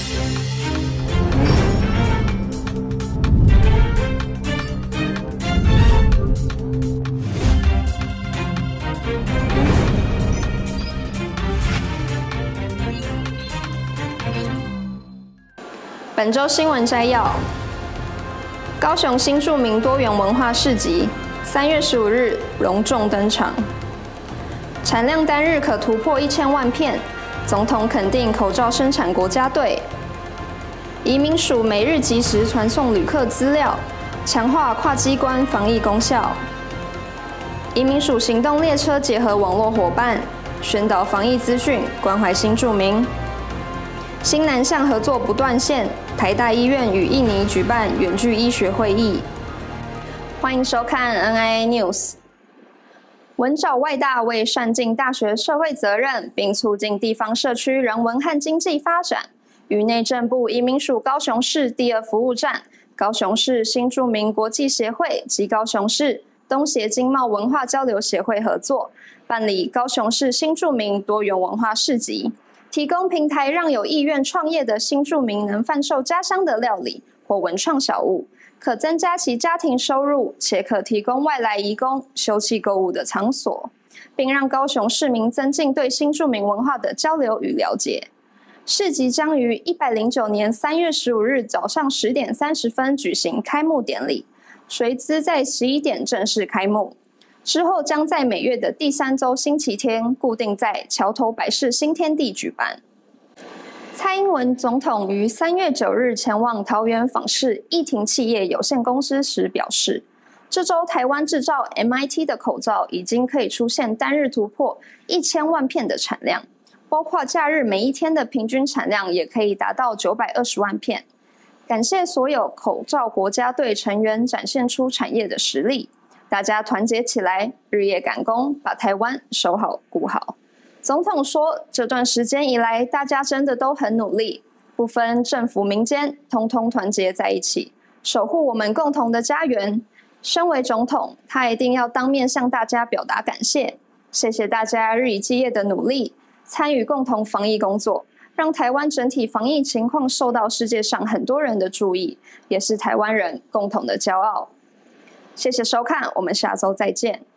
本周新闻摘要：高雄新住民多元文化市集3月15日隆重登场，产量单日可突破1000万片，总统肯定口罩生产国家队。移民署每日及时传送旅客资料，强化跨机关防疫功效。移民署行动列车结合网络伙伴，宣导防疫资讯，关怀新住民。新南向合作不断线，台大医院与印尼举办远距医学会议。欢迎收看 NIA News。文藻外大为善尽大学社会责任，并促进地方社区人文和经济发展，与内政部移民署高雄市第2服务站、高雄市新住民国际协会及高雄市东协经贸文化交流协会合作，办理高雄市新住民多元文化市集。提供平台让有意愿创业的新住民能贩售家乡的料理或文创小物，可增加其家庭收入，且可提供外来移工休憩购物的场所，并让高雄市民增进对新住民文化的交流与了解。市集将于109年3月15日早上10点30分举行开幕典礼，随之在11点正式开幕。之后将在每月的第3周星期天，固定在桥头百事新天地举办。蔡英文总统于3月9日前往桃园访视义庭企业有限公司时表示，这周台湾制造 MIT 的口罩已经可以出现单日突破1000万片的产量，包括假日每一天的平均产量也可以达到920万片。感谢所有口罩国家队成员展现出产业的实力。大家团结起来，日夜赶工，把台湾守好顾好。总统说，这段时间以来，大家真的都很努力，不分政府民间，通通团结在一起，守护我们共同的家园。身为总统，他一定要当面向大家表达感谢，谢谢大家日以继夜的努力，参与共同防疫工作，让台湾整体防疫情况受到世界上很多人的注意，也是台湾人共同的骄傲。谢谢收看，我们下周再见。